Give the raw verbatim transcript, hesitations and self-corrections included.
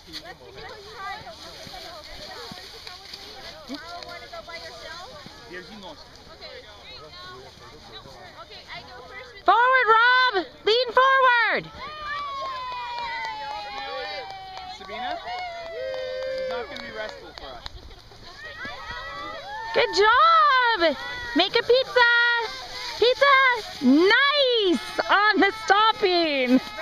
Forward, Rob! Lean forward! Sabina, this is not going to be restful for us. Good job! Make a pizza! Pizza! Nice! On the stopping!